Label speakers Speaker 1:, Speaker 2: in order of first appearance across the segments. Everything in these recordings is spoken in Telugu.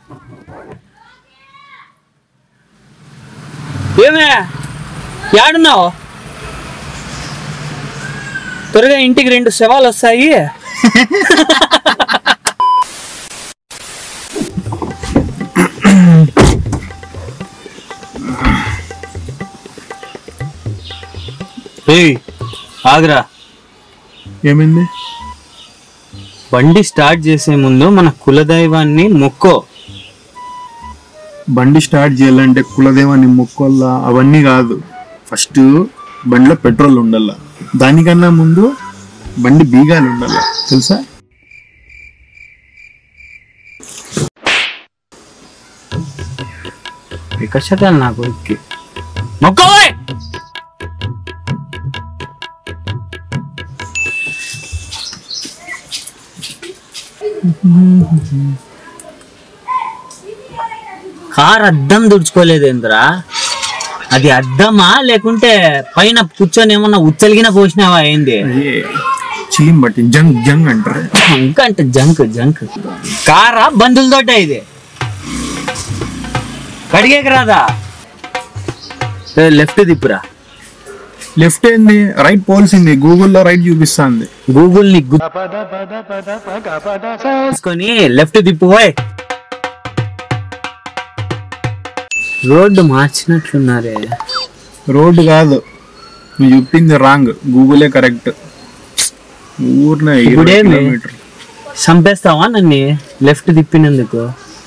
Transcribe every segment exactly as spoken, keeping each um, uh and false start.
Speaker 1: ఏమే యాడున్నావు? త్వరగా ఇంటికి రెండు శవాలు వస్తాయి. ఆగ్రా.
Speaker 2: ఏమైంది?
Speaker 1: బండి స్టార్ట్ చేసే ముందు మన కులదైవాన్ని మొక్కో.
Speaker 2: బండి స్టార్ట్ చేయాలంటే కులదైవాన్ని మొక్కోల్లా అవన్నీ కాదు. ఫస్ట్ బండిలో పెట్రోల్ ఉండాల, దానికన్నా ముందు బండి బీగాలు ఉండాల, తెలుసా?
Speaker 1: వికసకాలు నాకు మొక్కోయ్. కార్ అద్దం తుడుచుకోలేదేంద్రా? అది అద్దమా లేకుంటే పైన కూర్చొని ఏమన్నా ఉచ్చలిగిన పోసినావా ఏంది?
Speaker 2: చీమ్ బట్టి జంక్ జంక్ అంటారు.
Speaker 1: జంక్ అంటే జంక్ జంక్. కారా బంధులతోట ఇది కడిగేకి రాదా? లెఫ్ట్ తిప్పురా.
Speaker 2: లెఫ్ట్ ఏంది? రైట్ పోల్సింది. గూగుల్లో రైట్ చూపిస్తుంది.
Speaker 1: గూగుల్ ని తీసుకొని లెఫ్ట్ తిప్పుపోయ్. రోడ్డు మార్చినట్లున్నారే.
Speaker 2: రోడ్డు కాదు, నువ్వు చెప్పింది రాంగ్. గూగులే కరెక్ట్. ఊరినే
Speaker 1: చంపేస్తావా నన్ను లెఫ్ట్ తిప్పినందుకు?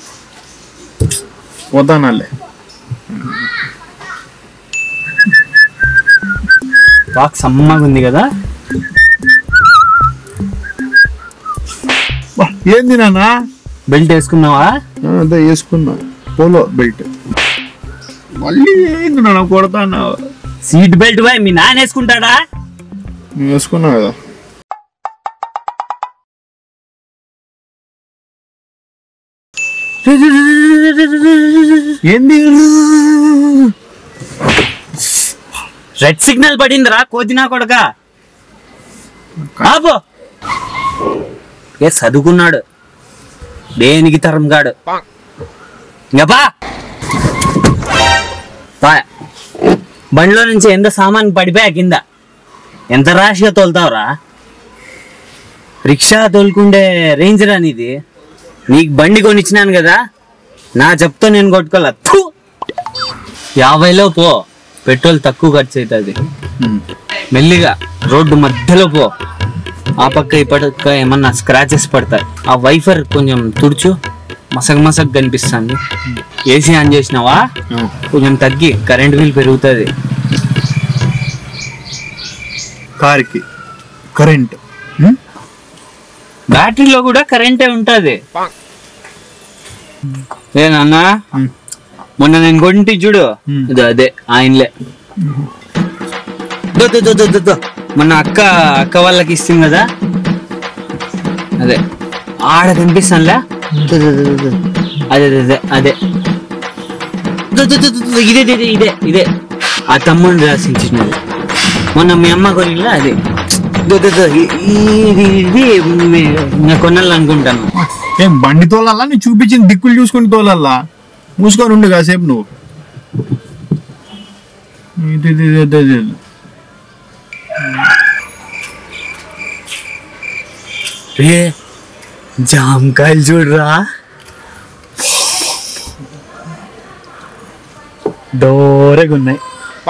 Speaker 2: పోతానాలే.
Speaker 1: బాగా సమ్మగా ఉంది కదా.
Speaker 2: ఏంది నాన్న?
Speaker 1: బెల్ట్ వేసుకున్నావా?
Speaker 2: అదే వేసుకున్నా, పోలో బెల్ట్. మళ్ళీ ఏంది నాన్న కొడతాన్నావు?
Speaker 1: సీట్ బెల్ట్ పోయి మీ నాన్న వేసుకుంటాడా?
Speaker 2: వేసుకున్నా కదా. ఏంది?
Speaker 1: రెడ్ సిగ్నల్ పడిందిరా కోతినా కొడక. ఆపో. ఏ చదువుకున్నాడు, దేనికి తరం గాడు. ఇంకపా బండిలో నుంచి ఎంత సామాన్ పడిపోయా కింద. ఎంత రాశిగా తోలుతావురా? రిక్షా తోలుకుండే రేంజ్ రా నీది. నీకు బండి కొనిచ్చినాను కదా, నా చెప్తా నేను కొట్టుకోలే. యాభైలో పో, పెట్రోల్ తక్కువ ఖర్చు అవుతుంది. మెల్లిగా రోడ్డు మధ్యలో పో. ఆ పక్క ఈ పక్క ఏమన్నా స్క్రాచెస్ పడతాయి. ఆ వైఫర్ కొంచెం తుడుచు, మసగ మసగ కనిపిస్తుంది. ఏసీ ఆన్ చేసినావా? కొంచెం తగ్గి, కరెంట్ బిల్ పెరుగుతుంది.
Speaker 2: కార్కి కరెంట్,
Speaker 1: బ్యాటరీలో కూడా కరెంటే ఉంటది. ఏ నాన్న, మొన్న నేను కొంటి చూడు, అదే ఆయనలే. మొన్న అక్క అక్క వాళ్ళకి ఇస్తుంది కదా, అదే ఆడ కనిపిస్తానులే. అదే అదే అదే ఇదే ఇదే ఇదే ఇదే ఆ తమ్ముడిని రాసించినది. మొన్న మీ అమ్మ కొనిలా అదే. ఇది కొనాలనుకుంటాను.
Speaker 2: ఏం బండి తోలాలా? నీ చూపించిన దిక్కులు చూసుకుని తోలాలా? మూసుకొని ఉండు కాసేపు నువ్వు.
Speaker 1: రే జామకాయలు చూడరా, డోరగా ఉన్నాయి.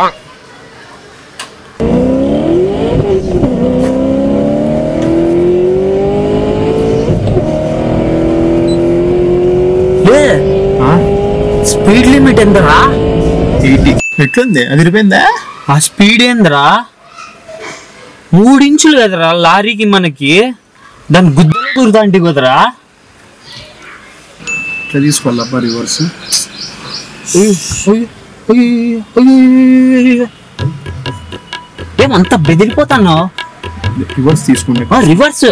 Speaker 1: స్పీడ్ లిమిట్ ఎంతరా?
Speaker 2: ఎయిటీ. ఎట్లుంది? అది రిపోయిందా?
Speaker 1: ఆ స్పీడ్ ఏందిరా? మూడించులు కదరా లారీకి మనకి, దాని గుద్దలు దూరుతాంటి కదరా.
Speaker 2: ఇట్లా తీసుకోవాలబ్బా రివర్స్.
Speaker 1: ఏమంతా బెదిరిపోతాను.
Speaker 2: రివర్స్ తీసుకుంటే
Speaker 1: రివర్స్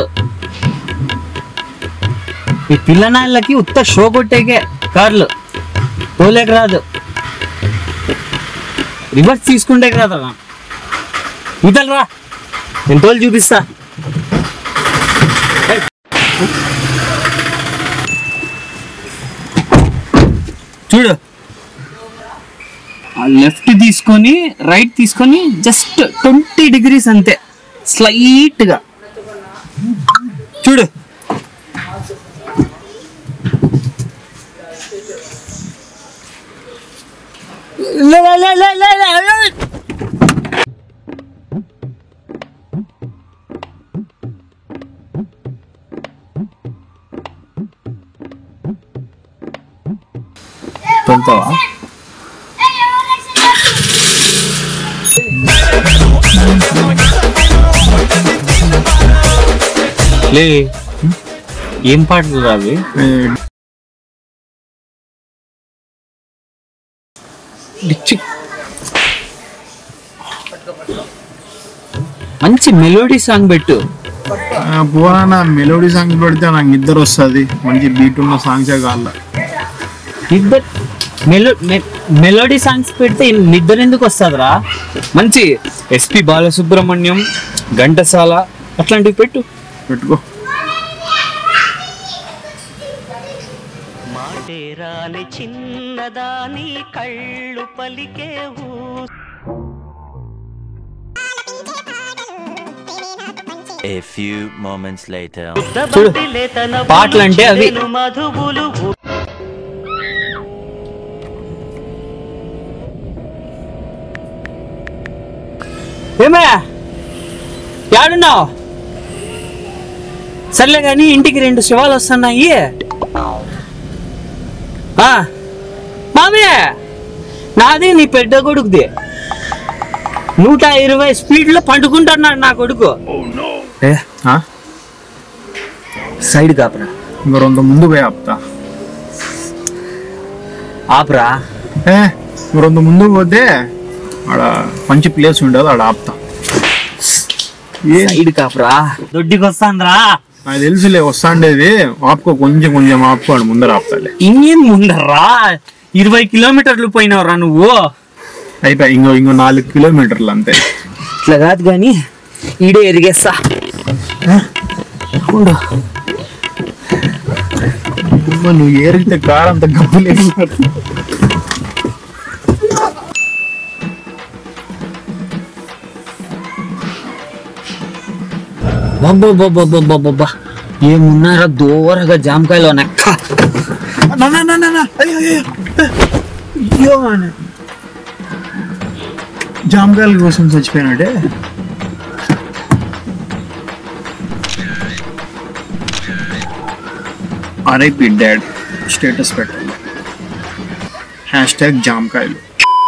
Speaker 1: ఈ పిల్లనాళ్ళకి ఉత్త షో కొట్టేకే కార్లు, తోలేక రాదు. రివర్స్ తీసుకుంటే రాదా? ఇదలరా, నేను తోలు చూపిస్తా. చూడు, లెఫ్ట్ తీసుకొని రైట్ తీసుకొని జస్ట్ ట్వంటీ డిగ్రీస్ అంతే, స్లైట్ గా చూడు. లే లే లే లే లే.
Speaker 2: తొలుతావా?
Speaker 1: లే, ఏం పాటలు రావి? మంచి మెలోడీ సాంగ్ పెట్టు.
Speaker 2: పోనా మెలోడీ సాంగ్ పెడితే నాకు నిద్ర వస్తుంది. మంచి బీట్ ఉన్న సాంగ్సే కావాల.
Speaker 1: నిద్ర మెలో మెలోడీ సాంగ్స్ పెడితే నిద్ర ఎందుకు వస్తుందిరా? మంచి ఎస్పి బాలసుబ్రహ్మణ్యం, ఘంటసాల అట్లాంటివి పెట్టు.
Speaker 2: పెట్టుకో.
Speaker 3: మాటేరాని చిన్నదాని కళ్ళు పలికేవు.
Speaker 4: A few moments later.
Speaker 1: చూడు, పాటలు అంటే అవి.
Speaker 3: మధువులు
Speaker 1: ఏమే యాడున్నావు? సర్లే కానీ ఇంటికి రెండు శివాలు వస్తున్నాయి. మామయ్య, నాది నీ పెద్ద కొడుకుది. నూట ఇరవై స్పీడ్ లో పండుకుంటున్నాడు నా కొడుకు. సైడ్ కాపరా,
Speaker 2: ఇంకో రెండు ముందు పోయి ఆపుతా.
Speaker 1: ఆపరా,
Speaker 2: ఏ రెండు ముందు పోతే ఆడ మంచి ప్లేస్ ఉండదు, ఆడ ఆపుతా.
Speaker 1: సైడ్ కాపరా, దొడ్డికి వస్తాంద్రా.
Speaker 2: నాకు తెలుసులే వస్తాండేది. ఆపుకో, కొంచెం కొంచెం ఆపుకోండి, ముందర ఆపుతాలే.
Speaker 1: ఇంకేం ముందర్రా, ఇరవై కిలోమీటర్లు పోయినవరా నువ్వు.
Speaker 2: అయిపోయి ఇంకో ఇంకో నాలుగు కిలోమీటర్లు అంతే.
Speaker 1: ఇట్లా కాదు కానీ ఈడే ఎరిగేస్తా.
Speaker 2: నువ్వు ఏరిగితే కారు అంత గబ్బులేదు.
Speaker 1: బాబా ఏమున్నారా దూరగా జామకాయలో నక్క.
Speaker 2: జామకాయల కోసం చచ్చిపోయినాడే. ఆర్ఐపి డాడ్ స్టేటస్ పెట్టాలి. హ్యాష్ ట్యాగ్ జామకాయలు.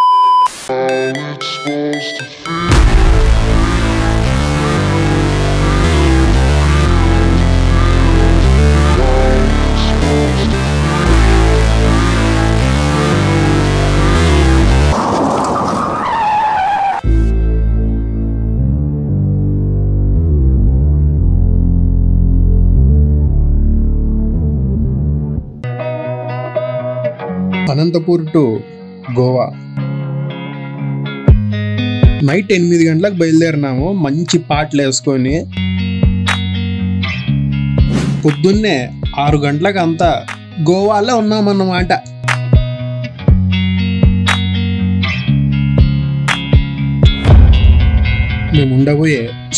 Speaker 2: అనంతపూర్ టు గోవా నైట్ ఎనిమిది గంటలకు బయలుదేరినాము. మంచి పాటలు వేసుకొని పొద్దున్నే ఆరు గంటలకు అంతా గోవాలో ఉన్నామన్నమాట. మేము ఉండబోయే